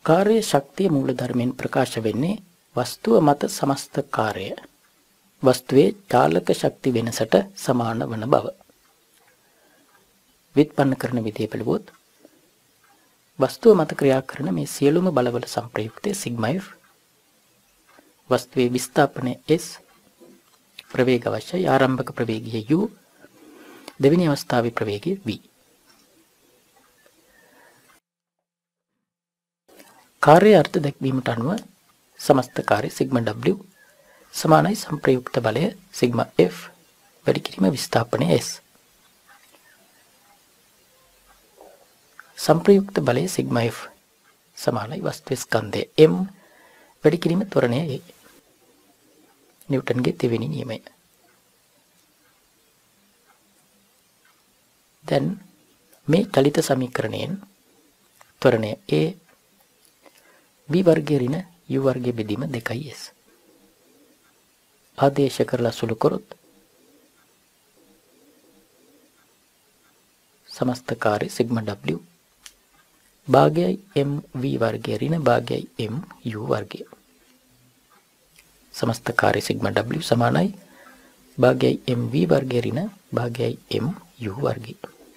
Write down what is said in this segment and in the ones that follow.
කාර්ය ශක්තිය මූලධර්මයෙන් ප්‍රකාශ වෙන්නේ වස්තුව මත සමස්ත කාර්ය වස්තුවේ චාලක ශක්ති වෙනසට සමාන වන බව. විත්පන්න කරන විදිය බලුවොත් වස්තුව මත ක්‍රියා කරන මේ සියලුම බලවල සංප්‍රයුක්තය සිග්මා F, වස්තුවේ විස්ථාපනය S, ප්‍රවේග අවශ්‍යයි ආරම්භක ප්‍රවේගය U, දෙවෙනි අවස්ථාවේ ප්‍රවේගය V. කාර්ය අර්ථ දැක්වීමට අනුව සමස්ත කාර්ය සිග්මා W සමානයි සංප්‍රයුක්ත බලය සිග්මා F වැඩි කිරීම විස්ථාපනය S. සංප්‍රයුක්ත බලය සිග්මා F සමානයි වස්තු ස්කන්ධය M වැඩි කිරීම ත්වරණය A. නිව්ටන්ගේ දෙවෙනි නියමය. දැන් මේ චලිත සමීකරණයෙන් ත්වරණය A v වර්ගය ඍණ u වර්ගය බෙදීම 2s ආදේශ කරලා සුළු කරොත් සමස්ත කාර්ය සිග්මා w භාගයයි m v වර්ගය ඍණ භාගයයි m u වර්ගය. සමස්ත කාර්ය සිග්මා w සමානයි භාගයයි m v වර්ගය ඍණ භාගයයි m u වර්ගය.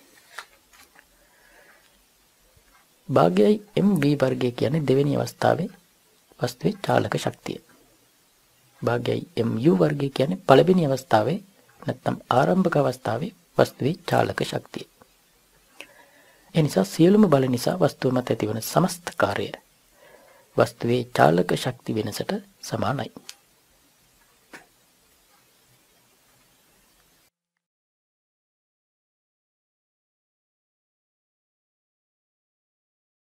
භාගයයි m v වර්ගය කියන්නේ දෙවෙනි අවස්ථාවේ වස්තුවේ චාලක ශක්තිය. භාගයයි m u වර්ගය කියන්නේ පළවෙනි අවස්ථාවේ නැත්නම් ආරම්භක අවස්ථාවේ වස්තුවේ චාලක ශක්තිය. ඒ නිසා සියලුම බල නිසා වස්තුව මත ඇතිවන සමස්ත කාර්යය වස්තුවේ චාලක ශක්ති වෙනසට සමානයි.